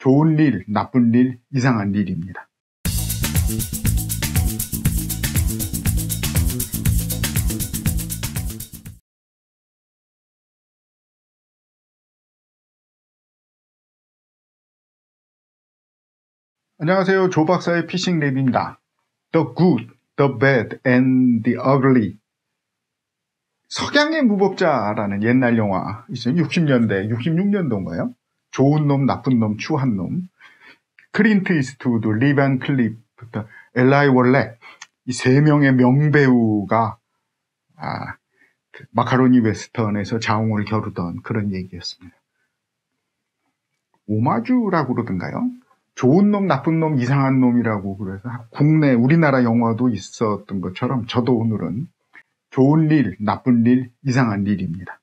좋은 일, 나쁜 일, 이상한 일입니다. 안녕하세요. 조 박사의 피싱 랩입니다. The good, the bad, and the ugly. 석양의 무법자라는 옛날 영화 있어요. 60년대, 66년도인가요? 좋은 놈, 나쁜 놈, 추한 놈. 클린트 이스트우드, 리 반 클리프부터 엘라이 월렉, 이 세 명의 명배우가 마카로니 웨스턴에서 자웅을 겨루던 그런 얘기였습니다. 오마주라고 그러던가요? 좋은 놈, 나쁜 놈, 이상한 놈이라고 그래서 국내 우리나라 영화도 있었던 것처럼 저도 오늘은 좋은 일, 나쁜 일, 이상한 일입니다.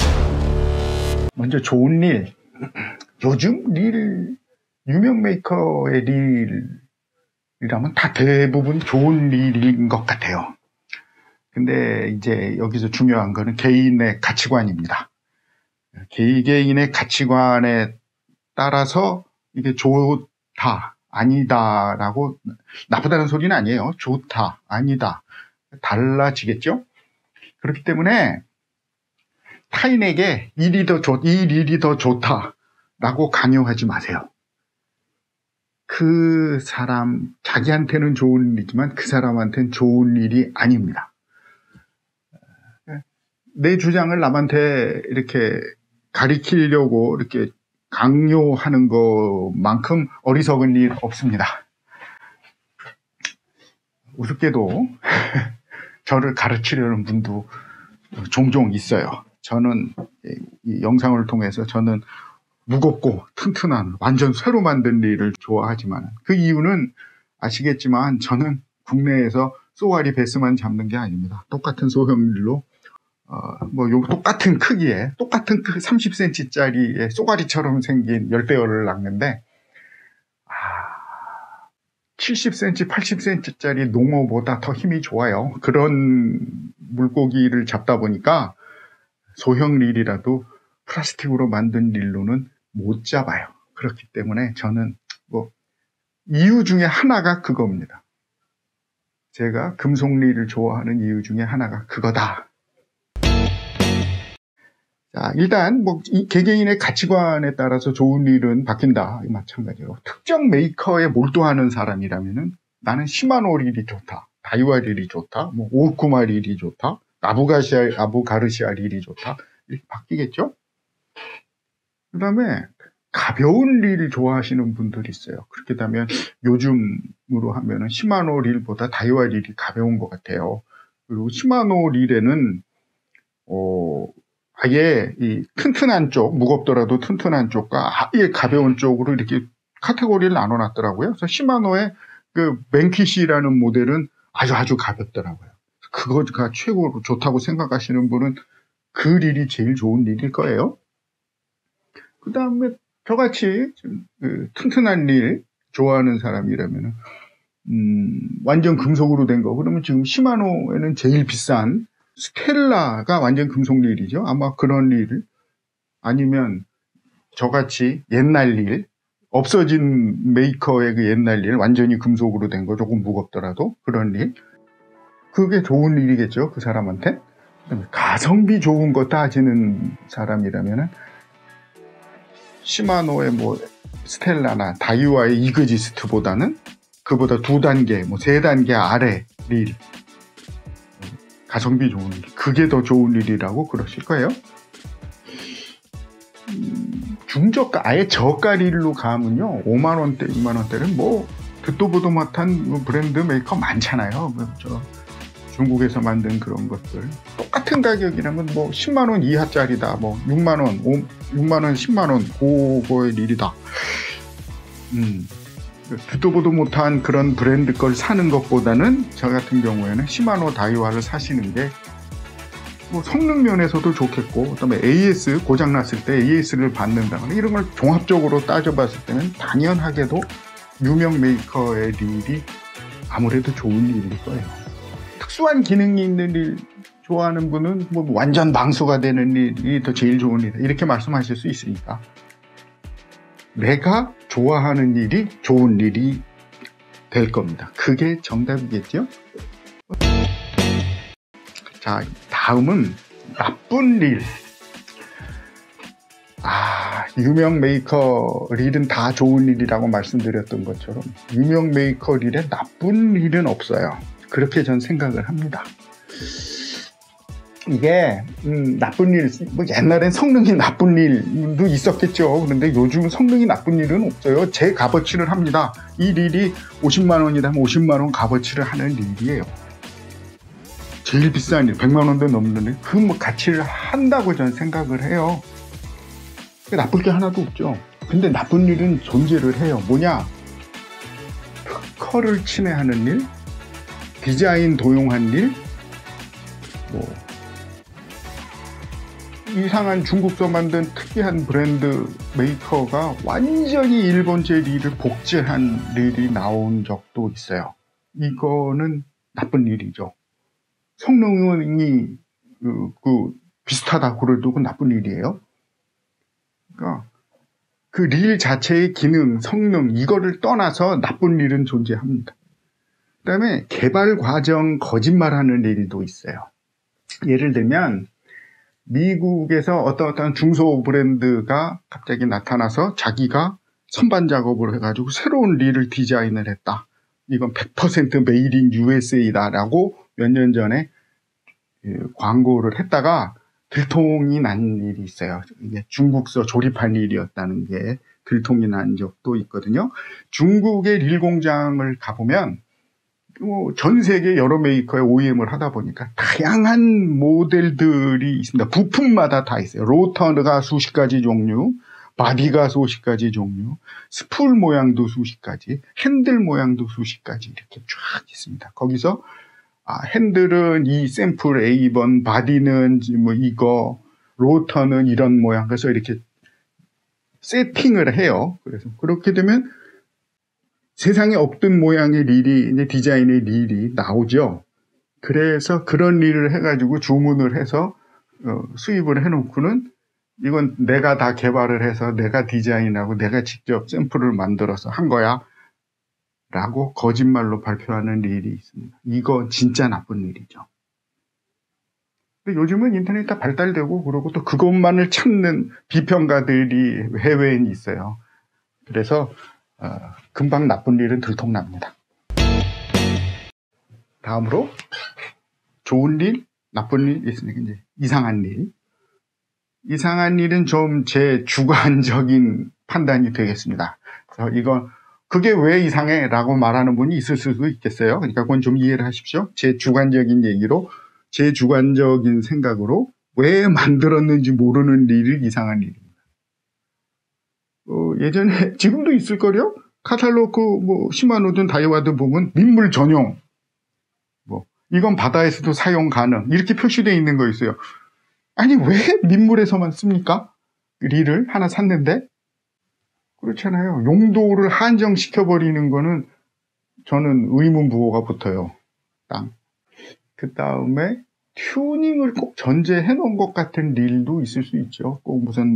먼저 좋은 일. 요즘 릴, 유명 메이커의 릴이라면 다 대부분 좋은 일인 것 같아요. 근데 이제 여기서 중요한 거는 개인의 가치관입니다. 개인의 가치관에 따라서 이게 좋다, 아니다라고, 나쁘다는 소리는 아니에요. 좋다, 아니다. 달라지겠죠? 그렇기 때문에 타인에게 이 일이 더 좋다라고 강요하지 마세요. 그 사람, 자기한테는 좋은 일이지만 그 사람한테는 좋은 일이 아닙니다. 내 주장을 남한테 이렇게 가리키려고 이렇게 강요하는 것만큼 어리석은 일 없습니다. 우습게도 저를 가르치려는 분도 종종 있어요. 저는 이 영상을 통해서 저는 무겁고 튼튼한 완전 쇠로 만든 일을 좋아하지만 그 이유는 아시겠지만 저는 국내에서 쏘가리 베스만 잡는 게 아닙니다. 똑같은 소형릴로 똑같은 크기에, 똑같은 30cm짜리의 쏘가리처럼 생긴 열대어를 낚는데, 70cm, 80cm짜리 농어보다 더 힘이 좋아요. 그런 물고기를 잡다 보니까 소형 릴이라도 플라스틱으로 만든 릴로는 못 잡아요. 그렇기 때문에 저는 이유 중에 하나가 그겁니다. 제가 금속 릴을 좋아하는 이유 중에 하나가 그거다. 자, 일단 이 개개인의 가치관에 따라서 좋은 일은 바뀐다. 마찬가지로 특정 메이커에 몰두하는 사람이라면은 나는 시마노 릴이 좋다, 다이와 릴이 좋다, 오쿠마 릴이 좋다, 아부가르시아 릴이 좋다, 이렇게 바뀌겠죠. 그 다음에 가벼운 릴 좋아하시는 분들이 있어요. 그렇게 되면 요즘으로 하면은 시마노 릴보다 다이와 릴이 가벼운 것 같아요. 그리고 시마노 릴에는 아예 이 튼튼한 쪽, 무겁더라도 튼튼한 쪽과 아예 가벼운 쪽으로 이렇게 카테고리를 나눠놨더라고요. 그래서 시마노의 그 맹키시라는 모델은 아주 가볍더라고요. 그거가 최고로 좋다고 생각하시는 분은 그 릴이 제일 좋은 릴일 거예요. 그 다음에 저같이 튼튼한 릴 좋아하는 사람이라면 완전 금속으로 된 거. 그러면 지금 시마노에는 제일 비싼 스텔라가 완전 금속 릴이죠. 아마 그런 릴, 아니면 저같이 옛날 릴, 없어진 메이커의 그 옛날 릴, 완전히 금속으로 된 거, 조금 무겁더라도 그런 릴, 그게 좋은 릴이겠죠, 그 사람한테. 그다음에 가성비 좋은 거 따지는 사람이라면은 시마노의 스텔라나 다이와의 이그지스트보다는 그보다 2단계, 3단계 아래 릴, 가성비 좋은 일, 그게 더 좋은 일이라고 그러실 거예요. 중저가, 아예 저가 릴로 가면요, 5만원대, 6만원대는 듣도 보도 못한 브랜드 메이커 많잖아요. 중국에서 만든 그런 것들. 똑같은 가격이라면 10만원 이하짜리다, 6만원, 6만원, 10만원, 그거의 릴이다. 듣도 보도 못한 그런 브랜드 걸 사는 것보다는 저 같은 경우에는 시마노 다이와를 사시는 게 성능 면에서도 좋겠고, 그다음에 AS 고장났을 때 AS를 받는다거나 이런 걸 종합적으로 따져봤을 때는 당연하게도 유명 메이커의 릴이 아무래도 좋은 릴일 거예요. 특수한 기능이 있는 릴 좋아하는 분은 완전 망수가 되는 릴이 더 제일 좋은 릴, 이렇게 말씀하실 수 있으니까. 내가 좋아하는 일이 좋은 일이 될 겁니다. 그게 정답이겠죠? 자, 다음은 나쁜 일. 유명 메이커 릴은 다 좋은 일이라고 말씀드렸던 것처럼 유명 메이커 릴에 나쁜 일은 없어요. 그렇게 전 생각을 합니다. 이게 나쁜 일, 뭐 옛날엔 성능이 나쁜 일도 있었겠죠. 그런데 요즘은 성능이 나쁜 일은 없어요. 제 값어치를 합니다. 이 릴이 50만 원이라면 50만 원 값어치를 하는 릴이에요. 제일 비싼 일, 100만 원도 넘는 일, 그 뭐 가치를 한다고 저는 생각을 해요. 나쁠 게 하나도 없죠. 근데 나쁜 일은 존재를 해요. 뭐냐? 특허를 침해하는 일, 디자인 도용한 일, 뭐 이상한 중국서 만든 특이한 브랜드 메이커가 완전히 일본제 릴을 복제한 릴이 나온 적도 있어요. 이거는 나쁜 일이죠. 성능이 비슷하다고 그래도 나쁜 일이에요. 그러니까 그 릴 자체의 기능, 성능 이거를 떠나서 나쁜 일은 존재합니다. 그 다음에 개발 과정 거짓말하는 일도 있어요. 예를 들면 미국에서 어떤 중소 브랜드가 갑자기 나타나서 자기가 선반 작업을 해가지고 새로운 릴을 디자인을 했다. 이건 100% 메이드 인 USA다라고 몇 년 전에 광고를 했다가 들통이 난 일이 있어요. 이게 중국서 조립한 일이었다는 게 들통이 난 적도 있거든요. 중국의 릴 공장을 가보면 전 세계 여러 메이커의 OEM을 하다 보니까 다양한 모델들이 있습니다. 부품마다 다 있어요. 로터가 수십 가지 종류, 바디가 수십 가지 종류, 스풀 모양도 수십 가지, 핸들 모양도 수십 가지 이렇게 쫙 있습니다. 거기서 핸들은 이 샘플 A번, 바디는 뭐 이거, 로터는 이런 모양. 그래서 이렇게 세팅을 해요. 그래서 그렇게 되면 세상에 없던 모양의 릴이, 이제 디자인의 릴이 나오죠. 그래서 그런 릴을 해가지고 주문을 해서 수입을 해놓고는 이건 내가 다 개발을 해서 내가 디자인하고 내가 직접 샘플을 만들어서 한 거야. 라고 거짓말로 발표하는 릴이 있습니다. 이거 진짜 나쁜 일이죠. 근데 요즘은 인터넷이 다 발달되고 그러고 또 그것만을 찾는 비평가들이 해외에 있어요. 그래서 금방 나쁜 일은 들통납니다. 다음으로 좋은 일, 나쁜 일 있으니까 이제 이상한 일. 이상한 일은 좀 제 주관적인 판단이 되겠습니다. 그래서 이건 그게 왜 이상해? 라고 말하는 분이 있을 수도 있겠어요. 그러니까 그건 좀 이해를 하십시오. 제 주관적인 얘기로, 제 주관적인 생각으로 왜 만들었는지 모르는 일이 이상한 일입니다. 예전에, 지금도 있을걸요? 카탈로그, 시마노든 다이와든 보면 민물 전용. 이건 바다에서도 사용 가능. 이렇게 표시되어 있는 거 있어요. 아니, 왜 민물에서만 씁니까? 릴을 하나 샀는데? 그렇잖아요. 용도를 한정시켜버리는 거는 저는 의문부호가 붙어요. 그 다음에 튜닝을 꼭 전제해 놓은 것 같은 릴도 있을 수 있죠. 꼭 무슨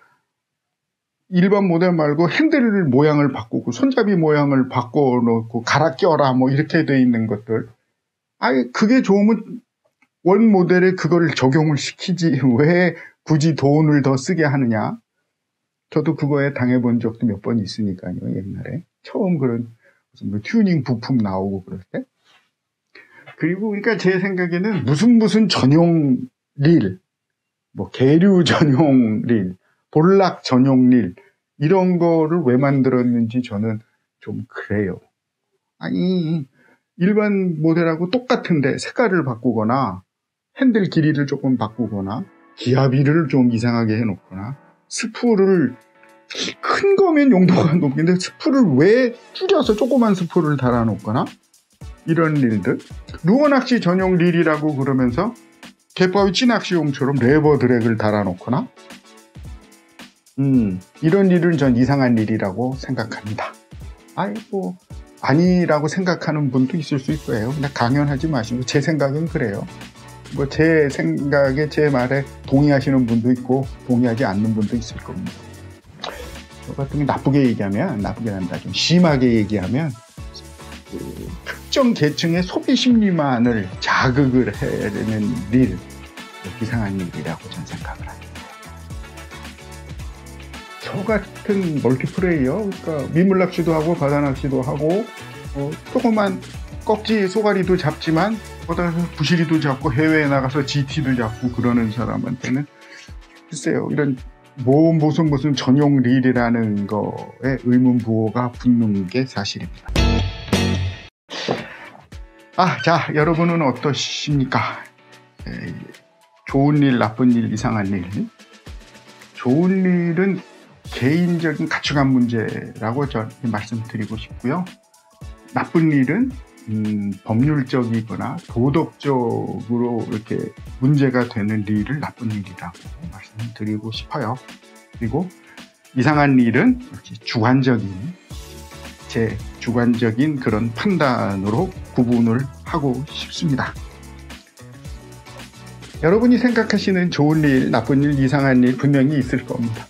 일반 모델 말고 핸들 모양을 바꾸고 손잡이 모양을 바꿔놓고 갈아 껴라 이렇게 돼 있는 것들. 그게 좋으면 원 모델에 그걸 적용을 시키지 왜 굳이 돈을 더 쓰게 하느냐. 저도 그거에 당해본 적도 몇 번 있으니까요. 옛날에 처음 그런 무슨 튜닝 부품 나오고 그럴 때. 그리고 그러니까 제 생각에는 무슨 전용 릴, 계류 전용 릴, 볼락 전용 릴 이런 거를 왜 만들었는지 저는 좀 그래요. 아니 일반 모델하고 똑같은데 색깔을 바꾸거나 핸들 길이를 조금 바꾸거나 기압비를 좀 이상하게 해놓거나 스풀을 큰 거면 용도가 높은데 스풀을 왜 줄여서 조그만 스풀을 달아놓거나 이런 릴들. 루어 낚시 전용 릴이라고 그러면서 갯바위 찌낚시용처럼 레버 드랙을 달아놓거나 이런 릴은 전 이상한 릴이라고 생각합니다. 아니라고 생각하는 분도 있을 수 있고요. 근데 강연하지 마시고 제 생각은 그래요. 제 생각에 제 말에 동의하시는 분도 있고 동의하지 않는 분도 있을 겁니다. 저 같은 게 나쁘게 얘기하면, 나쁘게 한다, 좀 심하게 얘기하면, 그 특정 계층의 소비 심리만을 자극을 해내는 일, 이상한 일이라고 저는 생각을 합니다. 저 같은 멀티플레이어, 그러니까 민물낚시도 하고 바다낚시도 하고 조그만 꺽지 소가리도 잡지만 부시리도 잡고 해외에 나가서 GT도 잡고 그러는 사람한테는 글쎄요, 이런 무슨 전용 릴이라는 거에 의문부호가 붙는 게 사실입니다. 자, 여러분은 어떠십니까? 좋은 일, 나쁜 일, 이상한 일. 좋은 일은 개인적인 가치관 문제라고 저는 말씀드리고 싶고요. 나쁜 일은 법률적이거나 도덕적으로 이렇게 문제가 되는 일을 나쁜 일이라고 말씀드리고 싶어요. 그리고 이상한 일은 이렇게 제 주관적인 그런 판단으로 구분을 하고 싶습니다. 여러분이 생각하시는 좋은 일, 나쁜 일, 이상한 일 분명히 있을 겁니다.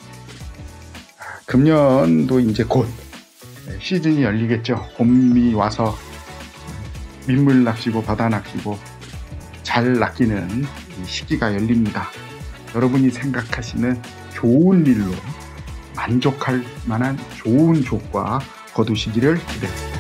금년도 이제 곧 시즌이 열리겠죠. 봄이 와서 민물 낚시고 바다 낚시고 잘 낚이는 시기가 열립니다. 여러분이 생각하시는 좋은 일로 만족할 만한 좋은 조과 거두시기를 기대합니다.